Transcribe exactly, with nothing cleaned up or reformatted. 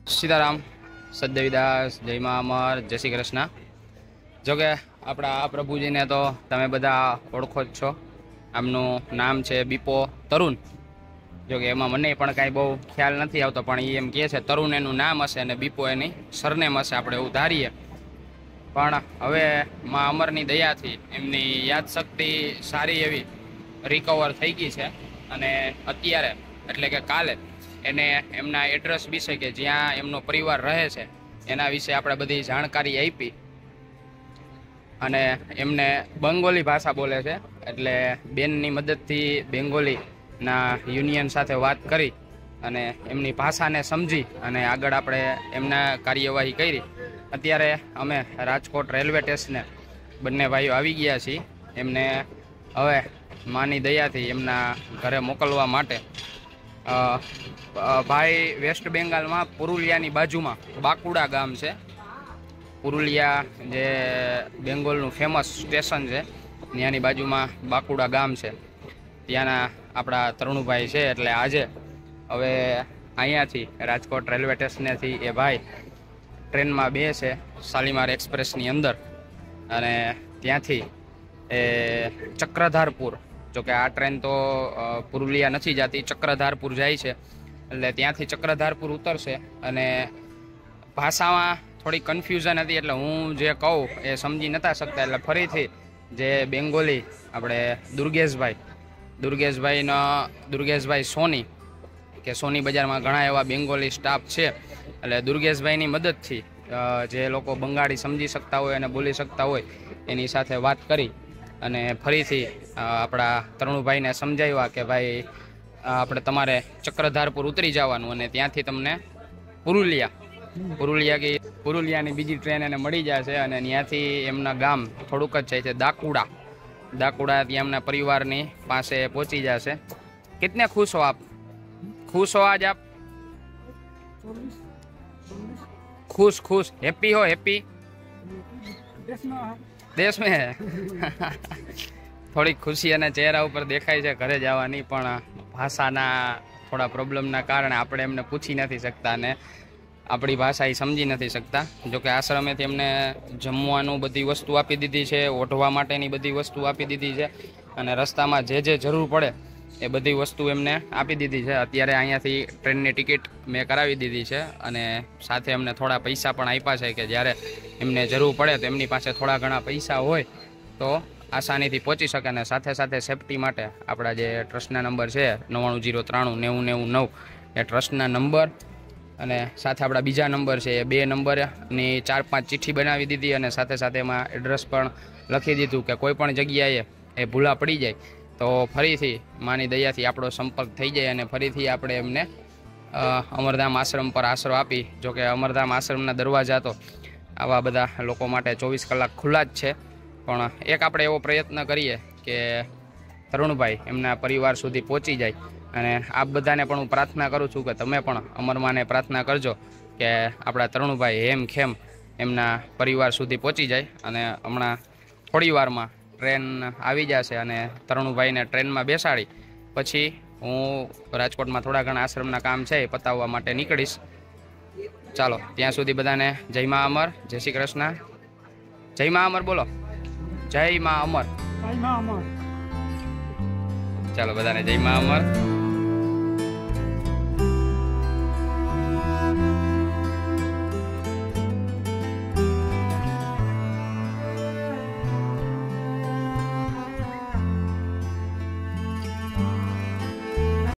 સીતારામ, સદદેવીદાસ, જય મા અમર, જય શ્રી કૃષ્ણ। જોકે આપણા આ પ્રભુજીને તો તમે બધા ઓળખો જ છો। આમનું નામ છે બીપો તરુણ। જોકે એમાં મને પણ કાંઈ બહુ ખ્યાલ નથી આવતો, પણ એ એમ કહે છે તરુણ એનું નામ હશે અને બીપો એની સરનેમ હશે, આપણે એવું ધારીએ। પણ હવે મા અમરની દયાથી એમની યાદશક્તિ સારી એવી રિકવર થઈ ગઈ છે અને અત્યારે એટલે કે કાલે એને એમના એડ્રેસ વિશે કે જ્યાં એમનો પરિવાર રહે છે એના વિશે આપણે બધી જાણકારી આપી અને એમને બંગોલી ભાષા બોલે છે એટલે બેનની મદદથી બેંગોલીના યુનિયન સાથે વાત કરી અને એમની ભાષાને સમજી અને આગળ આપણે એમના કાર્યવાહી કરી। અત્યારે અમે રાજકોટ રેલવે સ્ટેશને બંને ભાઈઓ આવી ગયા છીએ। એમને હવે માની દયાથી એમના ઘરે મોકલવા માટે ભાઈ વેસ્ટ બેંગાલમાં પુરુલિયાની બાજુમાં બાકુડા ગામ છે। પુરુલિયા જે બેંગોલનું ફેમસ સ્ટેશન છે ત્યાંની બાજુમાં બાકુડા ગામ છે, ત્યાંના આપણા તરુણભાઈ છે। એટલે આજે હવે અહીંયાથી રાજકોટ રેલવે સ્ટેશનેથી એ ભાઈ ટ્રેનમાં બે છે શાલીમાર એક્સપ્રેસની અંદર અને ત્યાંથી એ ચક્રધારપુર, જોકે આ ટ્રેન તો પુરુલિયા નથી જતી, ચક્રધારપુર જાય છે એટલે ત્યાંથી ચક્રધારપુર ઉતરશે। અને ભાષામાં થોડી કન્ફ્યુઝન હતી એટલે હું જે કહું એ સમજી નહોતા શકતા, એટલે ફરીથી જે બેંગોલી આપણે દુર્ગેશભાઈ દુર્ગેશભાઈનો દુર્ગેશભાઈ સોની કે સોની બજારમાં ઘણા એવા બેંગોલી સ્ટાફ છે, એટલે દુર્ગેશભાઈની મદદથી જે લોકો બંગાળી સમજી શકતા હોય અને બોલી શકતા હોય એની સાથે વાત કરી અને ફરીથી આપણા તરુણભાઈને સમજાવ્યા કે ભાઈ આપણે તમારે ચક્રધારપુર ઉતરી જવાનું અને ત્યાંથી તમને પુરુલિયા પુરુલિયા કે પુરુલિયાની બીજી ટ્રેન એને મળી જશે અને ત્યાંથી એમના ગામ થોડુંક જ જાય છે દાકુડા દાકુડા ત્યાં એમના પરિવારની પાસે પહોંચી જશે। કિતને ખુશ હો આપ? खुश हो आज आप? खुश खुश हैप्पी हो? हैप्पी देश में है થોડી ખુશી અને ચહેરા ઉપર દેખાય છે ઘરે જવાની, પણ ભાષાના થોડા પ્રોબ્લેમના કારણે આપણે એમને પૂછી નથી શકતા અને આપણી ભાષા એ સમજી નથી શકતા। જોકે આશ્રમેથી એમને જમવાનું બધી વસ્તુ આપી દીધી છે, ઓઢવા માટેની બધી વસ્તુ આપી દીધી છે અને રસ્તામાં જે જે જરૂર પડે એ બધી વસ્તુ એમને આપી દીધી છે। અત્યારે અહીંયાથી ટ્રેનની ટિકિટ મેં કરાવી દીધી છે અને સાથે એમને થોડા પૈસા પણ આપ્યા છે કે જ્યારે એમને જરૂર પડે તો એમની પાસે થોડા ઘણા પૈસા હોય તો આસાનીથી પહોંચી શકે। અને સાથે સાથે સેફટી માટે આપણા જે ટ્રસ્ટના નંબર છે નવ્વાણું જીરો ત્રાણું નેવું નેવું નવ એ ટ્રસ્ટના નંબર અને સાથે આપણા બીજા નંબર છે એ બે નંબરની ચાર પાંચ ચિઠ્ઠી બનાવી દીધી અને સાથે સાથે એમાં એડ્રેસ પણ લખી દીધું કે કોઈ પણ જગ્યાએ એ ભૂલા પડી જાય તો ફરીથી માની દયાથી આપણો સંપર્ક થઈ જાય અને ફરીથી આપણે એમને અમરધામ આશ્રમ પર આશરો આપી। જોકે અમરધામ આશ્રમના દરવાજા તો આવા બધા લોકો માટે ચોવીસ કલાક ખુલ્લા જ છે, પણ એક આપણે એવો પ્રયત્ન કરીએ કે તરુણભાઈ એમના પરિવાર સુધી પહોંચી જાય અને આપ બધાને પણ હું પ્રાર્થના કરું છું કે તમે પણ અમરમાને પ્રાર્થના કરજો કે આપણા તરુણભાઈ હેમ ખેમ એમના પરિવાર સુધી પહોંચી જાય। અને હમણાં થોડી વારમાં ટ્રેન આવી જશે અને તરુણભાઈને ટ્રેનમાં બેસાડી પછી હું રાજકોટમાં થોડા ઘણા આશ્રમના કામ છે એ પતાવવા માટે નીકળીશ। ચાલો ત્યાં સુધી બધાને જય મા અમર, જય શ્રી કૃષ્ણ। જય મા અમર બોલો, જય મા અમર, જય મા અમર। ચાલો બધાને જય મા અમર।